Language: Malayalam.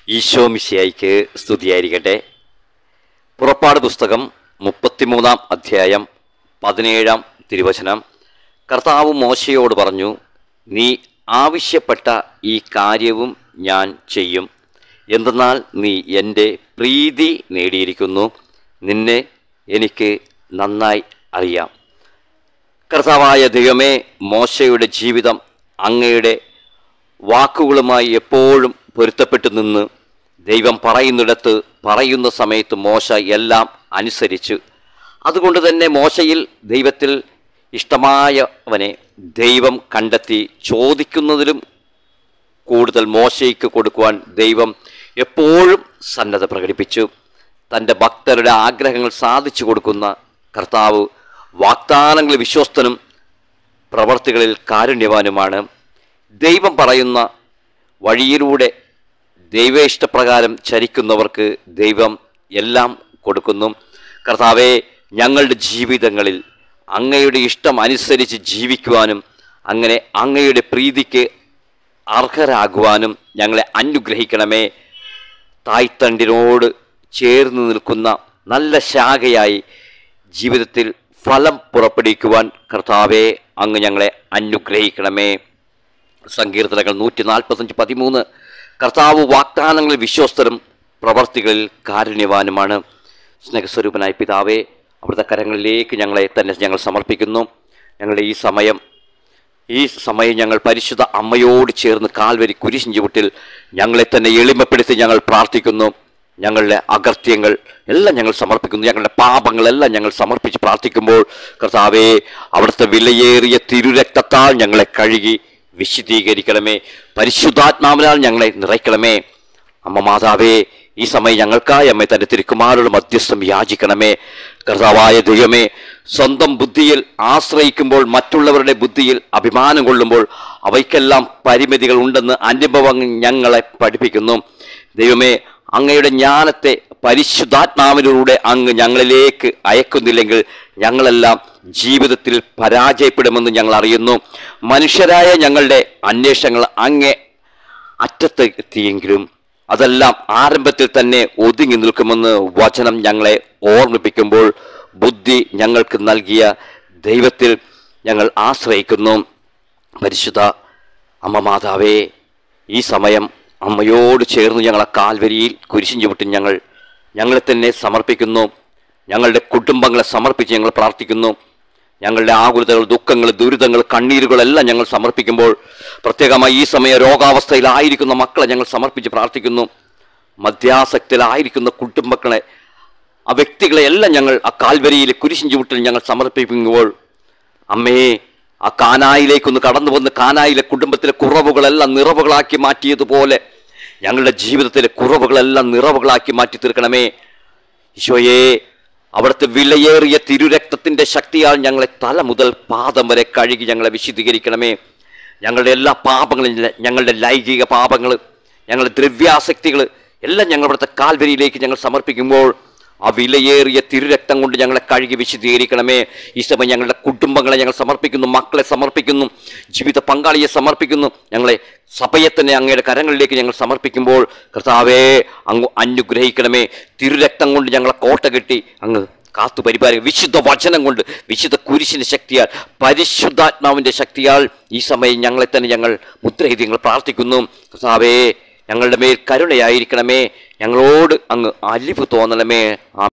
ഈശോ മിശിഹായ്ക്ക് സ്തുതിയായിരിക്കട്ടെ. പുറപ്പാട് പുസ്തകം 33-ാം അധ്യായം 17-ാം തിരുവചനം. കർത്താവ് മോശയോട് പറഞ്ഞു, നീ ആവശ്യപ്പെട്ട ഈ കാര്യവും ഞാൻ ചെയ്യും. എന്തെന്നാൽ നീ എൻ്റെ പ്രീതി നേടിയിരിക്കുന്നു. നിന്നെ എനിക്ക് നന്നായി അറിയാം. കർത്താവായ ദൈവമേ, മോശയുടെ ജീവിതം അങ്ങയുടെ വാക്കുകളുമായി എപ്പോഴും പൊരുത്തപ്പെട്ടു നിന്ന് ദൈവം പറയുന്നിടത്ത് പറയുന്ന സമയത്ത് മോശ എല്ലാം അനുസരിച്ചു. അതുകൊണ്ട് തന്നെ മോശയിൽ ദൈവത്തിൽ ഇഷ്ടമായവനെ ദൈവം കണ്ടെത്തി. ചോദിക്കുന്നതിലും കൂടുതൽ മോശയ്ക്ക് കൊടുക്കുവാൻ ദൈവം എപ്പോഴും സന്നദ്ധ പ്രകടിപ്പിച്ചു. തൻ്റെ ഭക്തരുടെ ആഗ്രഹങ്ങൾ സാധിച്ചു കൊടുക്കുന്ന കർത്താവ് വാഗ്ദാനങ്ങളിൽ വിശ്വസ്തനും പ്രവർത്തികളിൽ കാരുണ്യവാനുമാണ്. ദൈവം പറയുന്ന വഴിയിലൂടെ ദൈവേഷ്ടപ്രകാരം ചരിക്കുന്നവർക്ക് ദൈവം എല്ലാം കൊടുക്കുന്നു. കർത്താവേ, ഞങ്ങളുടെ ജീവിതങ്ങളിൽ അങ്ങയുടെ ഇഷ്ടം അനുസരിച്ച് ജീവിക്കുവാനും അങ്ങനെ അങ്ങയുടെ പ്രീതിക്ക് അർഹരാകുവാനും ഞങ്ങളെ അനുഗ്രഹിക്കണമേ. തായ്തണ്ടിനോട് ചേർന്ന് നിൽക്കുന്ന നല്ല ശാഖയായി ജീവിതത്തിൽ ഫലം പുറപ്പെടുവിക്കുവാൻ കർത്താവേ അങ്ങ് ഞങ്ങളെ അനുഗ്രഹിക്കണമേ. സങ്കീർത്തനങ്ങൾ 145:13. കർത്താവ് വാഗ്ദാനങ്ങളിൽ വിശ്വസ്തരും പ്രവർത്തികളിൽ കാരുണ്യവാനുമാണ്. സ്നേഹസ്വരൂപനായ പിതാവേ, അവിടുത്തെ കരങ്ങളിലേക്ക് ഞങ്ങളെ തന്നെ ഞങ്ങൾ സമർപ്പിക്കുന്നു. ഞങ്ങളുടെ ഈ സമയം ഞങ്ങൾ പരിശുദ്ധ അമ്മയോട് ചേർന്ന് കാൽവരി കുരിശിൻ ചുവട്ടിൽ ഞങ്ങളെ തന്നെ എളിമപ്പെടുത്തി ഞങ്ങൾ പ്രാർത്ഥിക്കുന്നു. ഞങ്ങളുടെ അകൃത്യങ്ങൾ എല്ലാം ഞങ്ങൾ സമർപ്പിക്കുന്നു. ഞങ്ങളുടെ പാപങ്ങളെല്ലാം ഞങ്ങൾ സമർപ്പിച്ച് പ്രാർത്ഥിക്കുമ്പോൾ കർത്താവേ, അവിടുത്തെ വിലയേറിയ തിരുരക്തത്താൽ ഞങ്ങളെ കഴുകി വിശുദ്ധീകരിക്കണമേ. പരിശുദ്ധാത്മാവിനാൽ ഞങ്ങളെ നിറയ്ക്കണമേ. അമ്മ മാതാവേ, ഈ സമയം ഞങ്ങൾക്കായി അമ്മ തൻ്റെ തിരുക്കുമാരുടെ മധ്യസ്ഥം യാചിക്കണമേ. കർത്താവായ ദൈവമേ, സ്വന്തം ബുദ്ധിയിൽ ആശ്രയിക്കുമ്പോൾ മറ്റുള്ളവരുടെ ബുദ്ധിയിൽ അഭിമാനം കൊള്ളുമ്പോൾ അവയ്ക്കെല്ലാം പരിമിതികൾ ഉണ്ടെന്ന് അനുഭവം ഞങ്ങളെ പഠിപ്പിക്കുന്നു. ദൈവമേ, അങ്ങയുടെ ജ്ഞാനത്തെ പരിശുദ്ധാത്മാവിലൂടെ അങ്ങ് ഞങ്ങളിലേക്ക് അയക്കുന്നില്ലെങ്കിൽ ഞങ്ങളെല്ലാം ജീവിതത്തിൽ പരാജയപ്പെടുമെന്ന് ഞങ്ങൾ അറിയുന്നു. മനുഷ്യരായ ഞങ്ങളുടെ അന്വേഷണങ്ങൾ അങ്ങേ അറ്റത്തെത്തിയെങ്കിലും അതെല്ലാം ആരംഭത്തിൽ തന്നെ ഒതുങ്ങി നിൽക്കുമെന്ന് വചനം ഞങ്ങളെ ഓർമ്മിപ്പിക്കുമ്പോൾ ബുദ്ധി ഞങ്ങൾക്ക് നൽകിയ ദൈവത്തിൽ ഞങ്ങൾ ആശ്രയിക്കുന്നു. പരിശുദ്ധ അമ്മ മാതാവേ, ഈ സമയം അമ്മയോട് ചേർന്ന് ഞങ്ങളെ കാൽവരിയിൽ കുരിശിൻ ചുവട്ടിൽ ഞങ്ങളെ തന്നെ സമർപ്പിക്കുന്നു. ഞങ്ങളുടെ കുടുംബങ്ങളെ സമർപ്പിച്ച് ഞങ്ങൾ പ്രാർത്ഥിക്കുന്നു. ഞങ്ങളുടെ ആകുലതകൾ, ദുഃഖങ്ങൾ, ദുരിതങ്ങൾ, കണ്ണീരുകളെല്ലാം ഞങ്ങൾ സമർപ്പിക്കുമ്പോൾ പ്രത്യേകമായി ഈ സമയം രോഗാവസ്ഥയിലായിരിക്കുന്ന മക്കളെ ഞങ്ങൾ സമർപ്പിച്ച് പ്രാർത്ഥിക്കുന്നു. മദ്യാസക്തിയിലായിരിക്കുന്ന കുടുംബങ്ങളെ, ആ വ്യക്തികളെ എല്ലാം ഞങ്ങൾ ആ കാൽവരിയിലെ കുരിശിൻ ചുവട്ടിൽ ഞങ്ങൾ സമർപ്പിക്കുമ്പോൾ അമ്മേ, ആ കാനായിലേക്കൊന്ന് കടന്നു വന്ന് കാനായിലെ കുടുംബത്തിലെ കുറവുകളെല്ലാം നിറവുകളാക്കി മാറ്റിയതുപോലെ ഞങ്ങളുടെ ജീവിതത്തിലെ കുറവുകളെല്ലാം നിറവുകളാക്കി മാറ്റി തീർക്കണമേ. ഈശോയെ, അവിടുത്തെ വിലയേറിയ തിരുരക്തത്തിൻ്റെ ശക്തിയാൽ ഞങ്ങളെ തല മുതൽ പാദം വരെ കഴുകി ഞങ്ങളെ വിശുദ്ധീകരിക്കണമേ. ഞങ്ങളുടെ എല്ലാ പാപങ്ങളും, ഞങ്ങളുടെ ലൈംഗിക പാപങ്ങൾ, ഞങ്ങളുടെ ദ്രവ്യാസക്തികൾ എല്ലാം ഞങ്ങൾ അവിടുത്തെ കാൽവരിയിലേക്ക് ഞങ്ങൾ സമർപ്പിക്കുമ്പോൾ ആ വിലയേറിയ തിരുരക്തം കൊണ്ട് ഞങ്ങളെ കഴുകി വിശുദ്ധീകരിക്കണമേ. ഈ സമയം ഞങ്ങളുടെ കുടുംബങ്ങളെ ഞങ്ങൾ സമർപ്പിക്കുന്നു, മക്കളെ സമർപ്പിക്കുന്നു, ജീവിത പങ്കാളിയെ സമർപ്പിക്കുന്നു. ഞങ്ങളെ സഭയെ തന്നെ അങ്ങയുടെ കരങ്ങളിലേക്ക് ഞങ്ങൾ സമർപ്പിക്കുമ്പോൾ കർത്താവേ, അങ്ങ് അനുഗ്രഹിക്കണമേ. തിരുരക്തം കൊണ്ട് ഞങ്ങളെ കോട്ട കെട്ടി അങ്ങ് കാത്തു പരിപാലിക്കുക. വിശുദ്ധ വചനം കൊണ്ട്, വിശുദ്ധ കുരിശിൻ്റെ ശക്തിയാൽ, പരിശുദ്ധാത്മാവിൻ്റെ ശക്തിയാൽ ഈ സമയം ഞങ്ങളെ തന്നെ ഞങ്ങൾ മുദ്രയെഴുതി ഞങ്ങൾ പ്രാർത്ഥിക്കുന്നു. കർത്താവേ, ഞങ്ങളുടെ മേൽ കരുണയായിരിക്കണമേ. ഞങ്ങളോട് അങ്ങ് അലിവ് തോന്നണമേ.